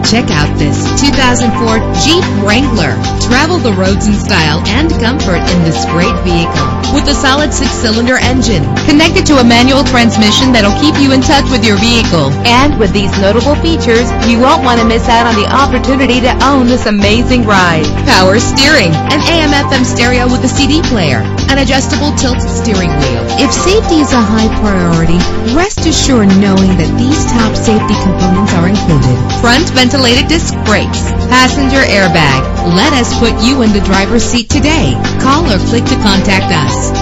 Check out this 2004 Jeep Wrangler. Travel the roads in style and comfort in this great vehicle. With a solid 6-cylinder engine connected to a manual transmission that'll keep you in touch with your vehicle. And with these notable features, you won't want to miss out on the opportunity to own this amazing ride. Power steering, an AM/FM stereo with a CD player, an adjustable tilt steering wheel. If safety is a high priority, rest assured knowing that these top safety components are included. Front ventilated disc brakes, passenger airbag. Let us put you in the driver's seat today. Call or click to contact us.